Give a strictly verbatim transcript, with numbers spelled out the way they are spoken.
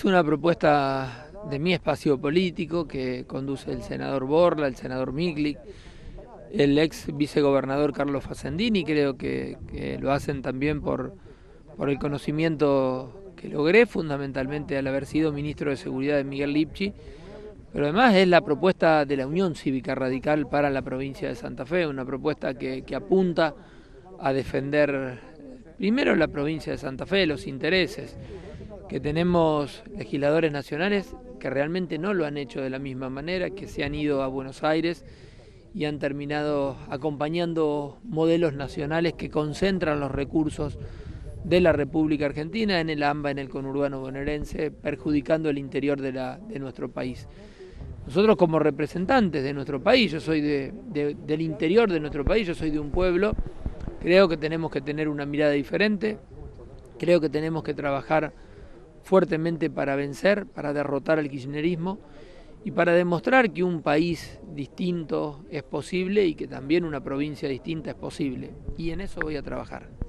una propuesta de mi espacio político que conduce el senador Borla, el senador Miglick, el ex vicegobernador Carlos Facendini. Creo que, que lo hacen también por, por el conocimiento que logré, fundamentalmente al haber sido ministro de Seguridad de Miguel Lipchi, pero además es la propuesta de la Unión Cívica Radical para la provincia de Santa Fe, una propuesta que, que apunta a defender primero la provincia de Santa Fe, los intereses, que tenemos legisladores nacionales que realmente no lo han hecho de la misma manera, que se han ido a Buenos Aires y han terminado acompañando modelos nacionales que concentran los recursos de la República Argentina en el AMBA, en el conurbano bonaerense, perjudicando el interior de, la, de nuestro país. Nosotros como representantes de nuestro país, yo soy de, de, del interior de nuestro país, yo soy de un pueblo, creo que tenemos que tener una mirada diferente, creo que tenemos que trabajar fuertemente para vencer, para derrotar al kirchnerismo y para demostrar que un país distinto es posible y que también una provincia distinta es posible. Y en eso voy a trabajar.